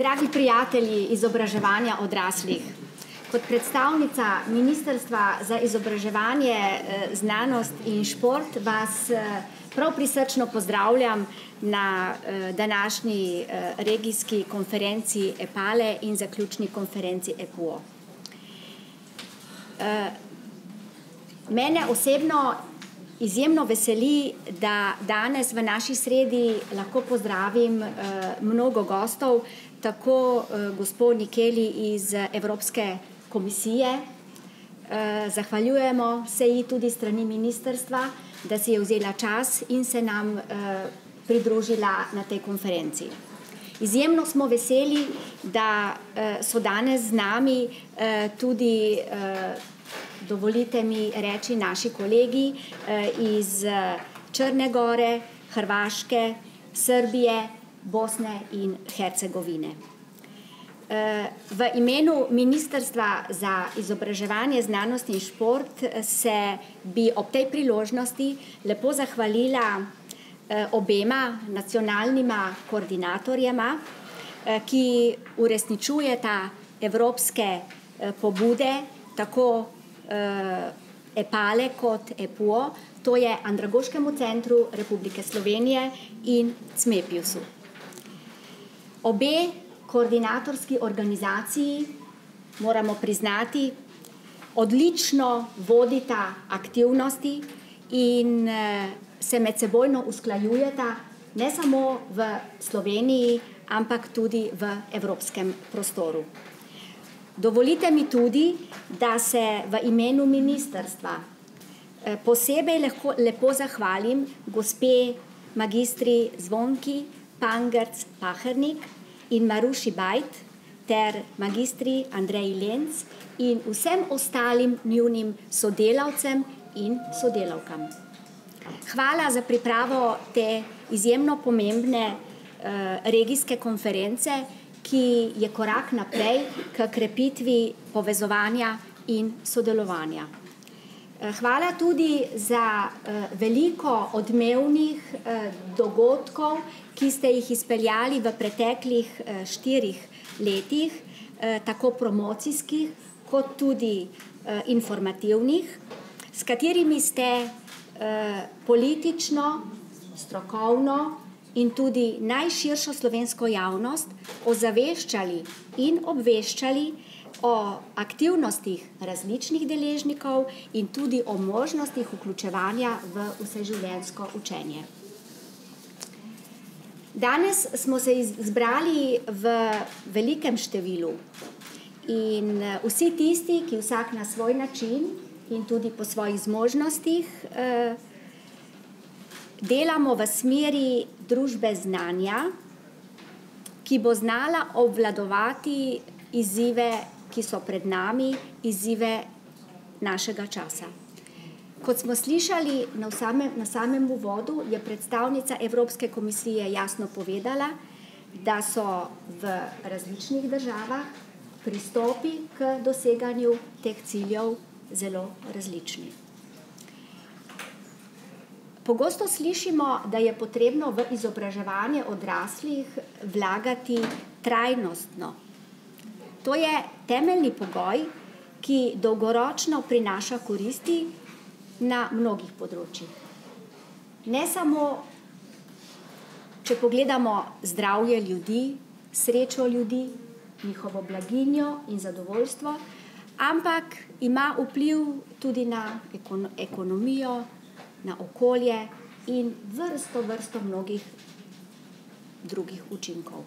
Dragi prijatelji izobraževanja odraslih, kot predstavnica Ministrstva za izobraževanje, znanost in šport vas prav prisrčno pozdravljam na današnji regijski konferenci EPALE in zaključni konferenci EPUO. Mene osebno izjemno veseli, da danes v naši sredi lahko pozdravim mnogo gostov, tako gospod Nikeli iz Evropske komisije. Zahvaljujemo se ji tudi strani ministrstva, da si je vzela čas in se nam pridružila na tej konferenci. Izjemno smo veseli, da so danes z nami tudi, dovolite mi reči, naši kolegi iz Črne Gore, Hrvaške, Srbije, Bosne in Hercegovine. V imenu Ministrstva za izobraževanje, znanost in šport se bi ob tej priložnosti lepo zahvalila obema nacionalnima koordinatorjema, ki uresničujeta evropske pobude, tako EPALE kot EPUO, to je Andragoškemu centru Republike Slovenije in CMEPIUS-u. Obe koordinatorski organizaciji, moramo priznati, odlično vodita aktivnosti in se medsebojno usklajujeta ne samo v Sloveniji, ampak tudi v evropskem prostoru. Dovolite mi tudi, da se v imenu ministrstva posebej lepo zahvalim gospe magistri Zvonki Pangerc-Pahernik in Maruši Bajt ter magistri Andreji Lenc in vsem ostalim njunim sodelavcem in sodelavkam. Hvala za pripravo te izjemno pomembne regijske konference, ki je korak naprej k krepitvi povezovanja in sodelovanja. Hvala tudi za veliko odmevnih dogodkov, ki ste jih izpeljali v preteklih 4 letih, tako promocijskih kot tudi informativnih, s katerimi ste politično, strokovno in tudi najširšo slovensko javnost ozaveščali in obveščali o aktivnostih različnih deležnikov in tudi o možnostih vključevanja v vseživljenjsko učenje. Danes smo se zbrali v velikem številu in vsi tisti, ki vsak na svoj način in tudi po svojih zmožnostih delamo v smeri družbe znanja, ki bo znala obvladovati izzive, ki so pred nami, izzive našega časa. Kot smo slišali na samem uvodu, je predstavnica Evropske komisije jasno povedala, da so v različnih državah pristopi k doseganju teh ciljev zelo različni. Pogosto slišimo, da je potrebno v izobraževanje odraslih vlagati trajnostno. To je temeljni pogoj, ki dolgoročno prinaša koristi na mnogih področjih. Ne samo, če pogledamo zdravje ljudi, srečo ljudi, njihovo blaginjo in zadovoljstvo, ampak ima vpliv tudi na ekonomijo, na okolje in vrsto mnogih drugih učinkov.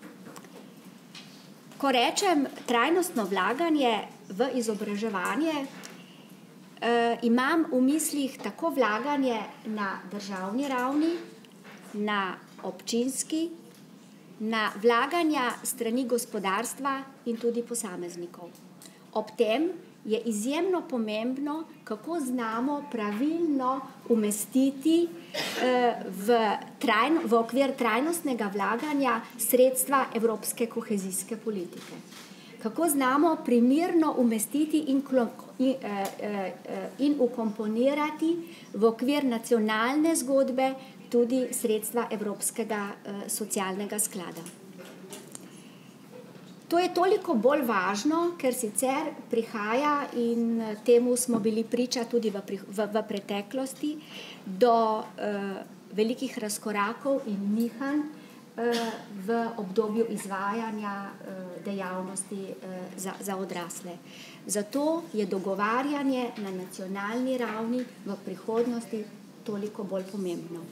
Ko rečem trajnostno vlaganje v izobraževanje, imam v mislih tako vlaganje na državni ravni, na občinski, na vlaganja strani gospodarstva in tudi posameznikov. Ob tem je izjemno pomembno, kako znamo pravilno umestiti v okvir trajnostnega vlaganja sredstva evropske kohezijske politike. Kako znamo primerno umestiti in ukomponirati v okvir nacionalne zgodbe tudi sredstva Evropskega socialnega sklada. To je toliko bolj važno, ker sicer prihaja, in temu smo bili priča tudi v preteklosti, do velikih razkorakov in nihanj v obdobju izvajanja dejavnosti za odrasle. Zato je dogovarjanje na nacionalni ravni v prihodnosti toliko bolj pomembno.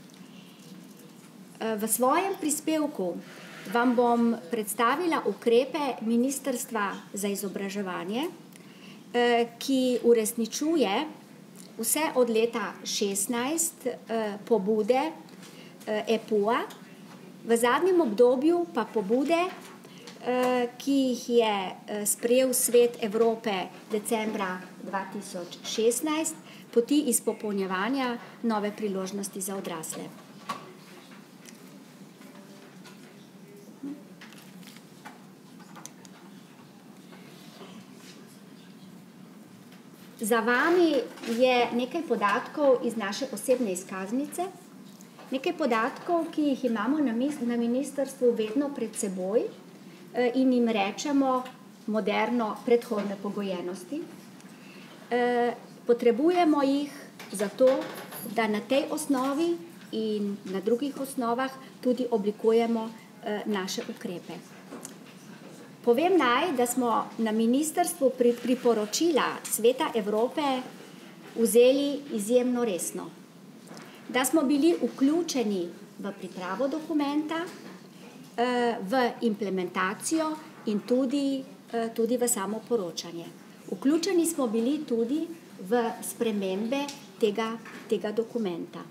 V svojem prispevku vam bom predstavila ukrepe Ministrstva za izobraževanje, ki uresničuje vse od leta 2016 pobude EPU-a, v zadnjem obdobju pa pobude, ki jih je sprejel Svet Evrope decembra 2016, poti izpopolnjevanja nove priložnosti za odrasle. Za vami je nekaj podatkov iz naše osebne izkaznice, nekaj podatkov, ki jih imamo na ministrstvu vedno pred seboj in jim rečemo moderno predhodne pogojenosti. Potrebujemo jih zato, da na tej osnovi in na drugih osnovah tudi oblikujemo naše ukrepe. Povem naj, da smo na ministrstvu priporočila Sveta Evrope vzeli izjemno resno, da smo bili vključeni v pripravo dokumenta, v implementacijo in tudi v samo poročanje. Vključeni smo bili tudi v spremembe tega dokumenta.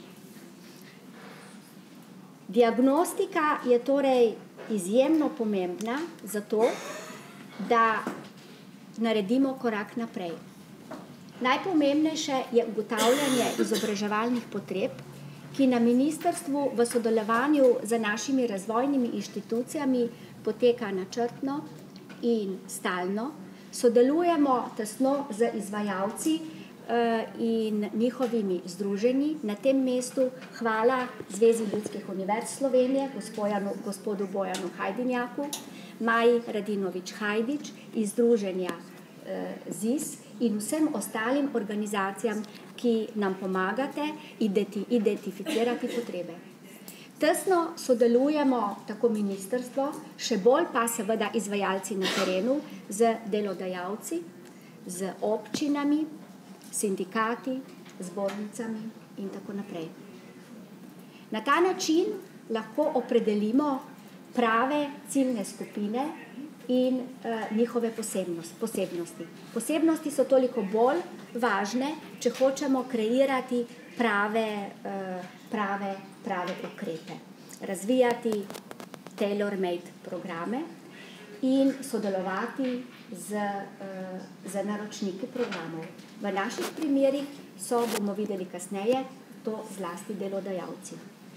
Diagnostika je torej izjemno pomembna zato, da naredimo korak naprej. Najpomembnejše je ugotavljanje izobraževalnih potreb, ki na ministrstvu v sodelovanju z našimi razvojnimi inštitucijami poteka načrtno in stalno. Sodelujemo tesno z izvajalci in njihovimi združenji. Na tem mestu hvala Zvezi ljudskih univerz Slovenije, gospodu Bojanu Hajdinjaku, Maji Radinovič-Hajdič iz združenja ZIS in vsem ostalim organizacijam, ki nam pomagate identificirati potrebe. Tesno sodelujemo tako ministrstvo, še bolj pa seveda izvajalci na terenu z delodajalci, z občinami, sindikati, zbornicami in tako naprej. Na ta način lahko opredelimo prave ciljne skupine in njihove posebnosti. Posebnosti so toliko bolj važne, če hočemo kreirati prave ukrepe, razvijati tailor-made programe in sodelovati z naročniki programov. V naših primerih so, bomo videli kasneje, to zlasti delodajalci.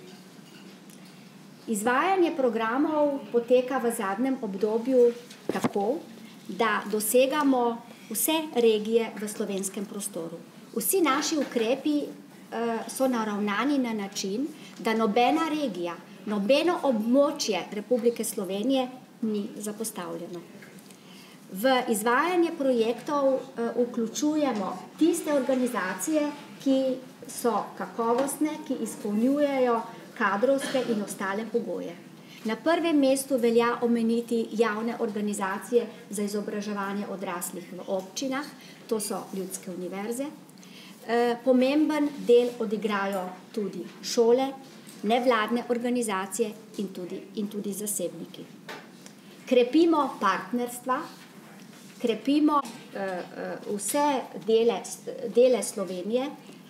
Izvajanje programov poteka v zadnjem obdobju tako, da dosegamo vse regije v slovenskem prostoru. Vsi naši ukrepi so naravnani na način, da nobena regija, nobeno območje Republike Slovenije ni zapostavljeno. V izvajanje projektov vključujemo tiste organizacije, ki so kakovostne, ki izpolnjujejo kadrovske in ostale pogoje. Na prvem mestu velja omeniti javne organizacije za izobraževanje odraslih v občinah, to so ljudske univerze. Pomemben del odigrajo tudi šole, nevladne organizacije in tudi zasebniki. Krepimo partnerstva, krepimo vse dele Slovenije,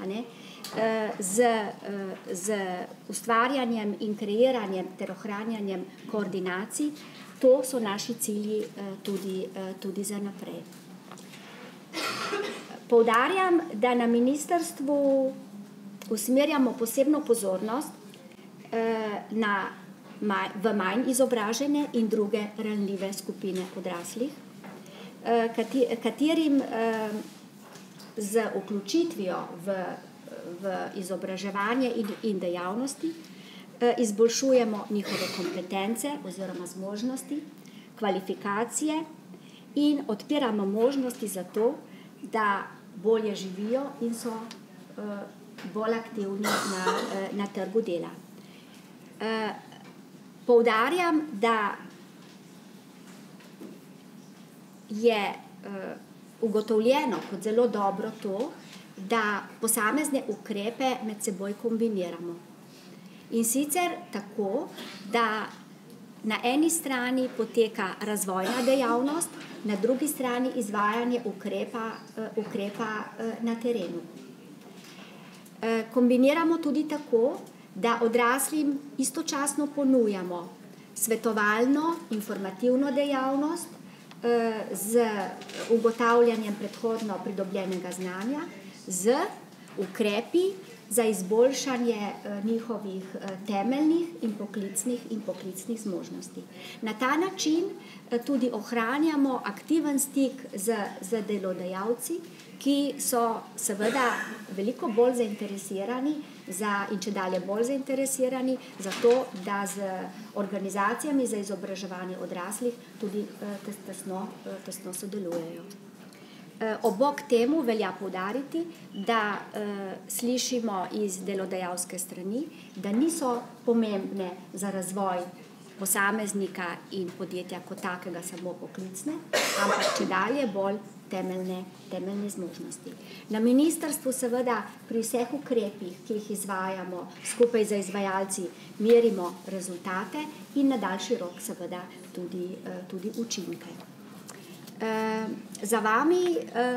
z ustvarjanjem in kreiranjem ter ohranjanjem koordinacij. To so naši cilji tudi za naprej. Poudarjam, da na ministrstvu usmerjamo posebno pozornost v manj izobražene in druge ranljive skupine odraslih, katerim z vključitvijo v izobraževanje in dejavnosti izboljšujemo njihove kompetence oziroma zmožnosti, kvalifikacije in odpiramo možnosti za to, da bolje živijo in so bolj aktivni na trgu dela. Poudarjam, da je ugotovljeno kot zelo dobro to, da posamezne ukrepe med seboj kombiniramo. In sicer tako, da na eni strani poteka razvojna dejavnost, na drugi strani izvajanje ukrepa na terenu. Kombiniramo tudi tako, da odraslim istočasno ponujamo svetovalno, informativno dejavnost z ugotavljanjem predhodno pridobljenega znanja, z ukrepi za izboljšanje njihovih temeljnih in poklicnih zmožnosti. Na ta način tudi ohranjamo aktiven stik z delodajalci, ki so seveda veliko bolj zainteresirani in čedalje bolj zainteresirani za to, da z organizacijami za izobraževanje odraslih tudi tesno sodelujejo. Obok temu velja poudariti, da slišimo iz delodajalske strani, da niso pomembne za razvoj posameznika in podjetja kot takega samo poklicne, ampak čedalje bolj temeljne zmožnosti. Na ministrstvu seveda pri vseh ukrepih, ki jih izvajamo skupaj z izvajalci, merimo rezultate in na daljši rok seveda tudi učinke. Za vami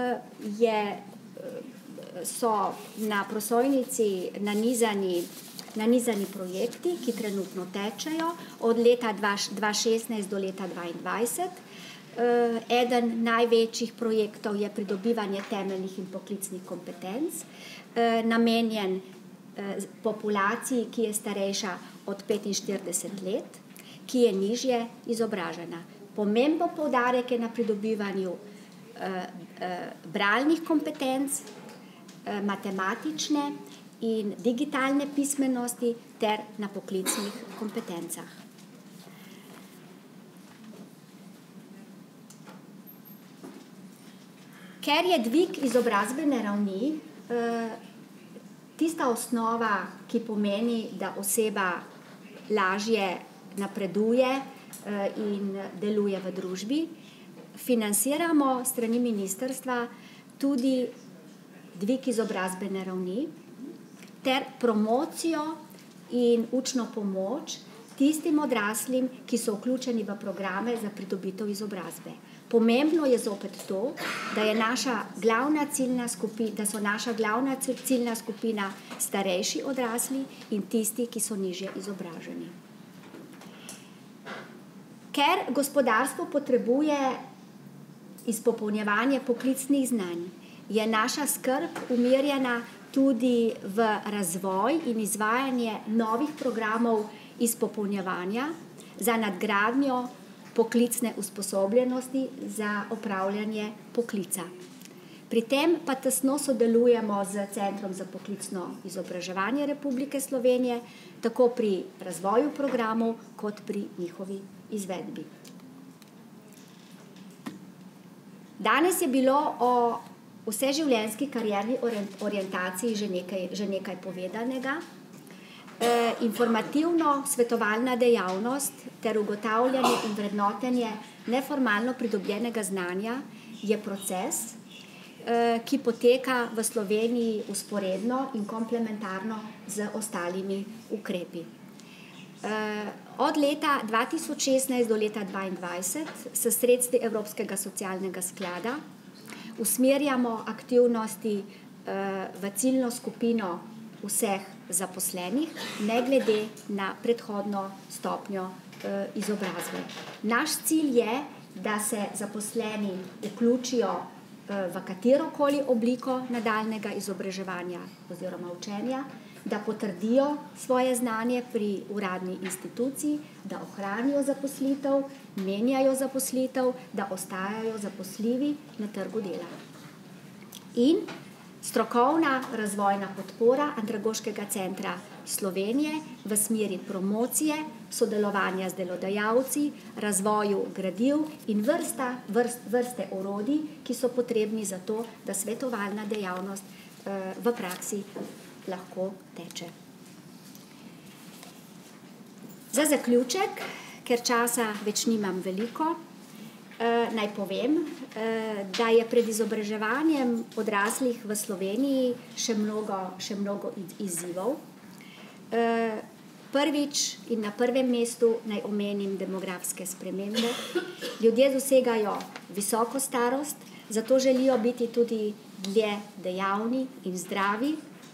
so na prosojnici nanizani projekti, ki trenutno tečejo od leta 2016 do leta 2022. Eden največjih projektov je pridobivanje temeljnih in poklicnih kompetenc, namenjen populaciji, ki je starejša od 45 let, ki je nižje izobražena. Pomemben poudarek je na pridobivanju bralnih kompetenc, matematične in digitalne pismenosti ter na poklicnih kompetencah. Ker je dvig izobrazbene ravni tista osnova, ki pomeni, da oseba lažje napreduje in deluje v družbi, financiramo s strani ministrstva tudi dvig izobrazbene ravni ter promocijo in učno pomoč tistim odraslim, ki so vključeni v programe za pridobitev izobrazbe. Pomembno je zopet to, da so naša glavna ciljna skupina starejši odrasli in tisti, ki so nižje izobraženi. Ker gospodarstvo potrebuje izpopolnjevanje poklicnih znanj, je naša skrb umerjena tudi v razvoj in izvajanje novih programov izpopolnjevanja za nadgradnjo poklicne usposobljenosti za opravljanje poklica. Pri tem pa tesno sodelujemo z Centrom za poklicno izobraževanje Republike Slovenije, tako pri razvoju programov, kot pri njihovi izvedbi. Danes je bilo o vseživljenjski karierni orientaciji že nekaj povedanega. Informativno svetovalna dejavnost ter ugotavljanje in vrednotenje neformalno pridobljenega znanja je proces, ki poteka v Sloveniji vzporedno in komplementarno z ostalimi ukrepi. Od leta 2016 do leta 2022 s sredstvi Evropskega socialnega sklada usmerjamo aktivnosti v ciljno skupino vseh zaposlenih, ne glede na predhodno stopnjo izobrazbe. Naš cilj je, da se zaposleni vključijo v katerokoli obliko nadaljnjega izobraževanja oziroma učenja, da potrdijo svoje znanje pri uradni instituciji, da ohranijo zaposlitev, menjajo zaposlitev, da ostajajo zaposljivi na trgu dela. In strokovna razvojna podpora Andragoškega centra Slovenije v smeri promocije, sodelovanja z delodajalci, razvoju gradiv in vrste orodij, ki so potrebni za to, da svetovalna dejavnost v praksi lahko teče. Za zaključek, ker časa več nimam veliko, naj povem, da je pred izobraževanjem odraslih v Sloveniji še mnogo izzivov. Prvič in na prvem mestu naj omenim demografske spremembe. Ljudje dosegajo visoko starost, zato želijo biti tudi dlje dejavni in zdravi.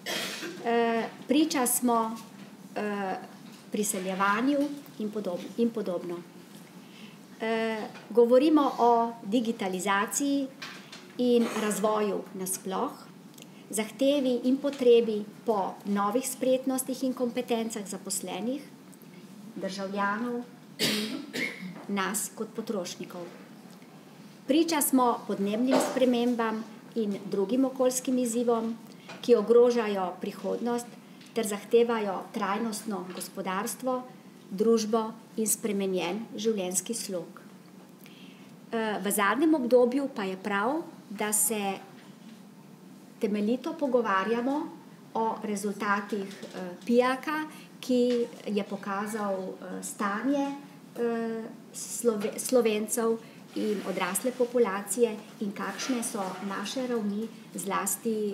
Priča smo priseljevanju in podobno. Govorimo o digitalizaciji in razvoju nasploh, zahtevi in potrebi po novih spretnostih in kompetencah zaposlenih, državljanov in nas kot potrošnikov. Priča smo podnebnim spremembam in drugim okoljskim izzivom, ki ogrožajo prihodnost ter zahtevajo trajnostno gospodarstvo, družbo in spremenjen življenjski slog. V zadnjem obdobju pa je prav, da se temeljito pogovarjamo o rezultatih PIAAC-a, ki je pokazal stanje Slovencev in odrasle populacije in kakšne so naše ravni, zlasti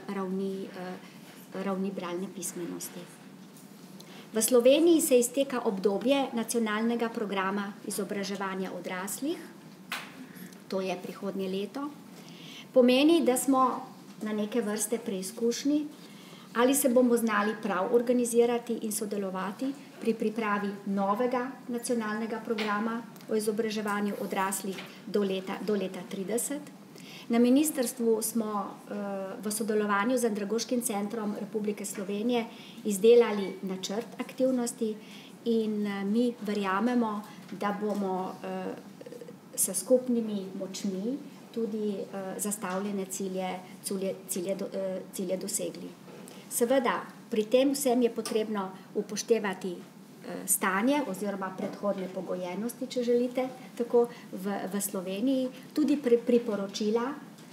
ravni bralne pismenosti. V Sloveniji se izteka obdobje nacionalnega programa izobraževanja odraslih, to je prihodnje leto. Pomeni, da smo na neke vrste preizkušnji, ali se bomo znali prav organizirati in sodelovati pri pripravi novega nacionalnega programa o izobraževanju odraslih do leta 2030. Na ministrstvu smo v sodelovanju z Andragoškim centrom Republike Slovenije izdelali načrt aktivnosti in mi verjamemo, da bomo s skupnimi močmi tudi zastavljene cilje dosegli. Seveda, pri tem vsem je potrebno upoštevati stanje oziroma predhodne pogojenosti, če želite, tako v Sloveniji, tudi priporočila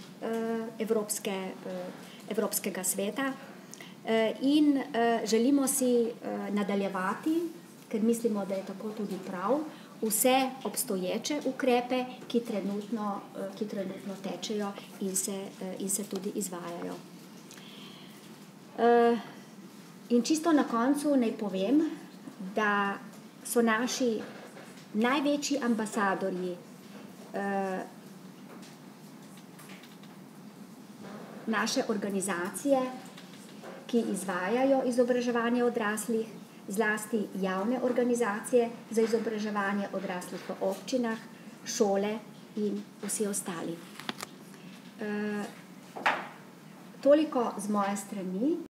Evropskega sveta in želimo si nadaljevati, ker mislimo, da je tako tudi prav, vse obstoječe ukrepe, ki trenutno tečejo in se tudi izvajajo. In čisto na koncu naj povem, da so naši največji ambasadorji naše organizacije, ki izvajajo izobraževanje odraslih, zlasti javne organizacije za izobraževanje odraslih v občinah, šole in vsi ostali. Toliko z moje strani.